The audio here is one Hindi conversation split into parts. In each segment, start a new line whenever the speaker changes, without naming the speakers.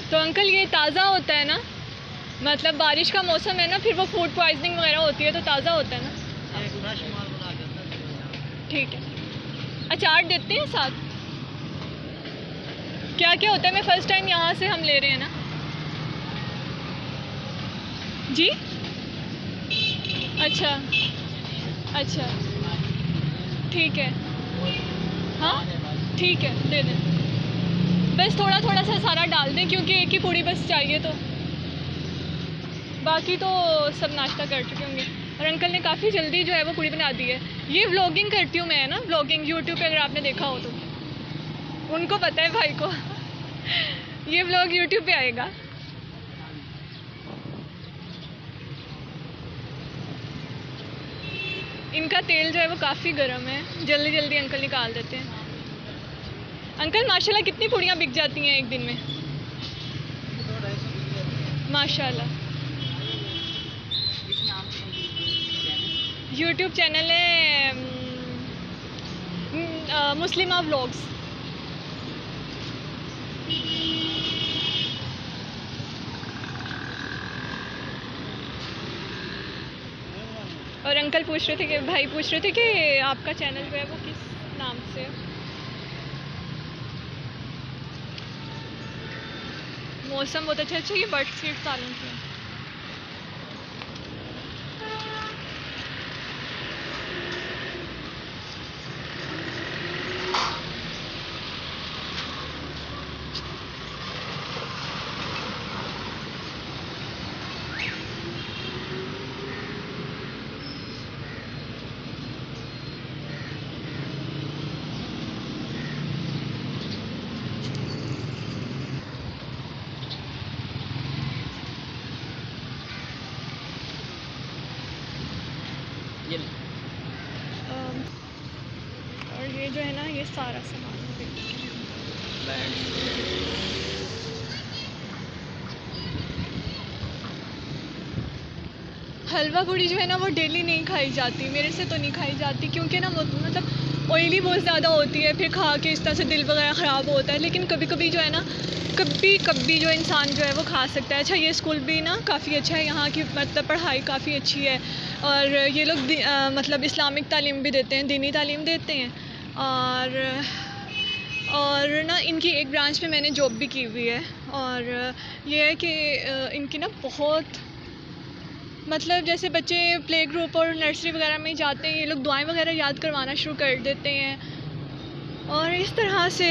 तो अंकल ये ताज़ा होता है ना, मतलब बारिश का मौसम है ना, फिर वो फूड पॉइजनिंग वगैरह होती है तो ताज़ा होता है ना? ठीक है। अचार देते हैं साथ? क्या क्या होता है? मैं फ़र्स्ट टाइम यहाँ से हम ले रहे हैं ना जी। अच्छा अच्छा, ठीक है। हाँ ठीक है, दे दें। बस थोड़ा थोड़ा सा सारा डाल दें क्योंकि एक ही पूड़ी बस चाहिए, तो बाकी तो सब नाश्ता कर चुके होंगे। और अंकल ने काफ़ी जल्दी जो है वो पूड़ी बना दी है। ये व्लॉगिंग करती हूँ मैं ना, व्लॉगिंग यूट्यूब पे अगर आपने देखा हो तो। उनको पता है भाई को ये व्लॉग यूट्यूब पे आएगा। इनका तेल जो है वो काफ़ी गर्म है, जल्दी जल्दी अंकल निकाल देते हैं। अंकल माशाल्लाह कितनी पूड़ियाँ बिक जाती हैं एक दिन में? माशाल्लाह। यूट्यूब चैनल है मुस्लिमा व्लॉग्स। और अंकल पूछ रहे थे कि भाई पूछ रहे थे कि आपका चैनल जो है वो किस नाम से है। मौसम बहुत अच्छा ये बर्ड सीड सालों की है। और ये जो है ना, ये सारा सामान हलवा पूड़ी जो है ना वो डेली नहीं खाई जाती, मेरे से तो नहीं खाई जाती क्योंकि ना मतलब ऑयली बहुत ज़्यादा होती है, फिर खा के इस तरह से दिल वगैरह ख़राब होता है। लेकिन कभी कभी जो है ना, कभी कभी जो इंसान जो है वो खा सकता है। अच्छा ये स्कूल भी ना काफ़ी अच्छा है, यहाँ की मतलब पढ़ाई काफ़ी अच्छी है और ये लोग मतलब इस्लामिक तालीम भी देते हैं, दीनी तालीम देते हैं। और ना इनकी एक ब्रांच में मैंने जॉब भी की हुई है। और ये है कि इनकी ना बहुत मतलब जैसे बच्चे प्ले ग्रुप और नर्सरी वगैरह में जाते हैं, ये लोग दुआएं वगैरह याद करवाना शुरू कर देते हैं। और इस तरह से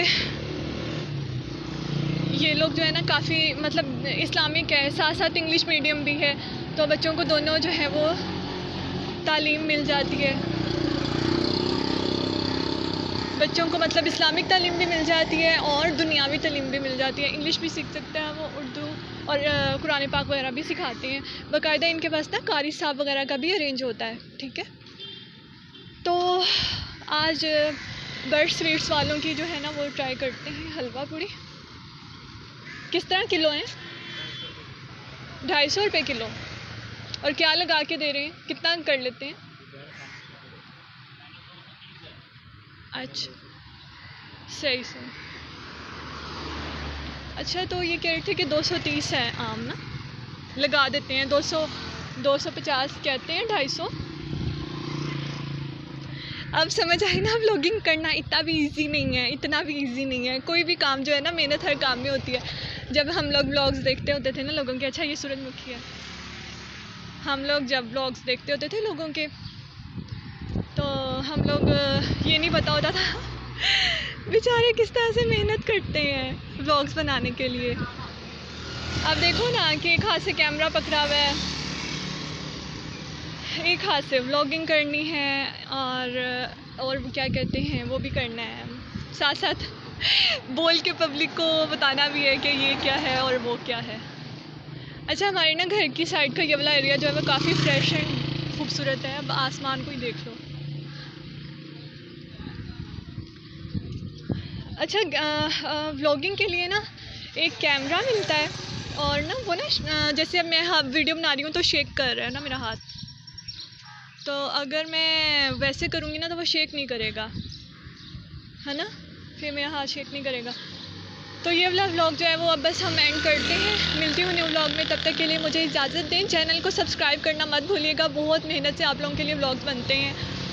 ये लोग जो है ना काफ़ी मतलब इस्लामिक है, साथ साथ इंग्लिश मीडियम भी है, तो बच्चों को दोनों जो है वो तालीम मिल जाती है। बच्चों को मतलब इस्लामिक तालीम भी मिल जाती है और दुनियावी तालीम भी मिल जाती है। इंग्लिश भी सीख सकते हैं वो, उर्दू और कुरान पाक वगैरह भी सिखाते हैं। बाकायदा इनके पास ना कारी साहब वगैरह का भी अरेंज होता है। ठीक है, तो आज बर्ड स्वीट्स वालों की जो है ना वो ट्राई करते हैं हलवा पूड़ी। किस तरह किलो हैं? 250 रुपये किलो। और क्या लगा के दे रहे हैं? कितना कर लेते हैं? अच्छा सही सही। अच्छा तो ये कह रहे थे कि 230 है आम ना, लगा देते हैं 200 250 कहते हैं 250। अब समझ आई ना, व्लॉगिंग करना इतना भी इजी नहीं है, इतना भी इजी नहीं है। कोई भी काम जो है ना, मेहनत हर काम में होती है। जब हम लोग व्लॉग्स देखते होते थे ना लोगों के, अच्छा ये सूरजमुखी है, हम लोग जब व्लॉग्स देखते होते थे लोगों के तो हम लोग ये नहीं पता होता था बेचारे किस तरह से मेहनत करते हैं व्लॉग्स बनाने के लिए। अब देखो ना कि एक हाथ से कैमरा पकड़ा हुआ है, एक हाथ से व्लॉगिंग करनी है और क्या कहते हैं वो भी करना है, साथ साथ बोल के पब्लिक को बताना भी है कि ये क्या है और वो क्या है। अच्छा हमारे ना घर की साइड का ये वाला एरिया जो है वो काफ़ी फ्रेश एंड खूबसूरत है। अब आसमान को ही देख लो। अच्छा व्लॉगिंग के लिए ना एक कैमरा मिलता है और ना वो ना जैसे अब मैं वीडियो बना रही हूँ तो शेक कर रहा है ना मेरा हाथ, तो अगर मैं वैसे करूँगी ना तो वो शेक नहीं करेगा, है ना, फिर मेरा हाथ शेक नहीं करेगा। तो ये वाला व्लॉग जो है वो अब बस हम एंड करते हैं। मिलती हूँ न्यू व्लॉग में, तब तक के लिए मुझे इजाज़त दें। चैनल को सब्सक्राइब करना मत भूलिएगा, बहुत मेहनत से आप लोगों के लिए व्लॉग्स बनते हैं।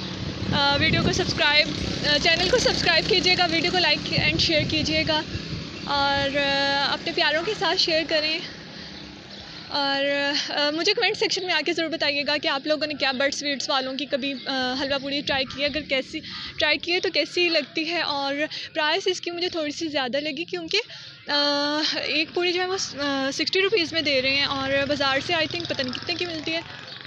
चैनल को सब्सक्राइब कीजिएगा, वीडियो को लाइक एंड शेयर कीजिएगा और अपने प्यारों के साथ शेयर करें। और मुझे कमेंट सेक्शन में आके ज़रूर बताइएगा कि आप लोगों ने क्या बर्ड स्वीट्स वालों की कभी हलवा पूड़ी ट्राई की है। अगर कैसी ट्राई की है तो कैसी लगती है। और प्राइस इसकी मुझे थोड़ी सी ज़्यादा लगी, क्योंकि एक पूड़ी जो है वो 60 रुपीज़ में दे रहे हैं और बाज़ार से आई थिंक पता नहीं कितने की मिलती है,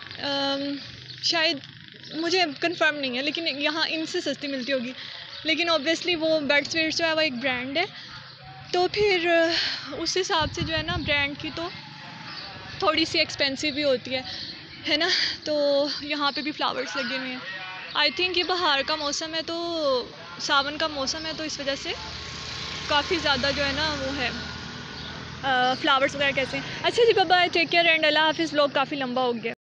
शायद मुझे कंफर्म नहीं है, लेकिन यहाँ इनसे सस्ती मिलती होगी। लेकिन ऑब्वियसली वो बर्ड स्वीट्स जो है वो एक ब्रांड है, तो फिर उस हिसाब से जो है ना ब्रांड की तो थोड़ी सी एक्सपेंसिव भी होती है ना। तो यहाँ पे भी फ्लावर्स लगे हुए हैं। आई थिंक ये बाहर का मौसम है, तो सावन का मौसम है, तो इस वजह से काफ़ी ज़्यादा जो है ना वो है फ्लावर्स वगैरह कैसे। अच्छा जी, bye bye, take care and अल्लाह हाफिज़। व्लॉग काफ़ी लंबा हो गया।